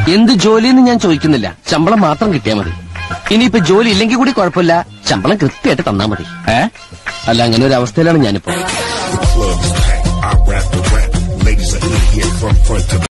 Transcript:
എന്ത് ജോലിയെന്ന് ഞാൻ ചോദിക്കുന്നില്ല, ശമ്പളം മാത്രം കിട്ടിയാൽ മതി. ഇനിയിപ്പോ ജോലി ഇല്ലെങ്കിൽ കൂടി കുഴപ്പമില്ല, ശമ്പളം കൃത്യമായിട്ട് തന്നാ മതി. അല്ല, അങ്ങനെ ഒരു അവസ്ഥയിലാണ് ഞാനിപ്പോ.